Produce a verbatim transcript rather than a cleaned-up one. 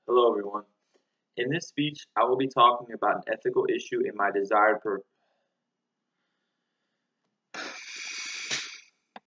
Hello everyone. In this speech, I will be talking about an ethical issue in my desired